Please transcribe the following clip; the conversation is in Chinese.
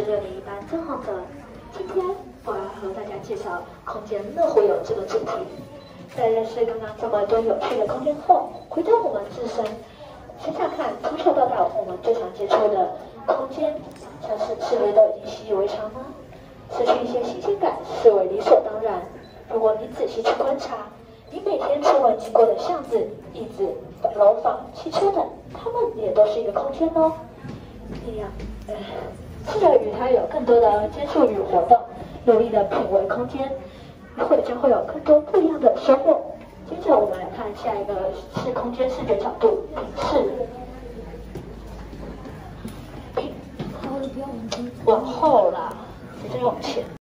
热力一般曾浩泽。今天我要和大家介绍空间乐活游这个主题。在认识刚刚这么多有趣的空间后，回到我们自身，想想看，从小到大我们最常接触的空间，像是不是都已经习以为常呢？失去一些新鲜感，视为理所当然。如果你仔细去观察，你每天出门经过的巷子、椅子、楼房、汽车等，它们也都是一个空间哦。一样，试着与它有更多的接触与活动，努力的品味空间，将会有更多不一样的收获。接着我们来看下一个是空间视觉角度，是往后啦，直接往前。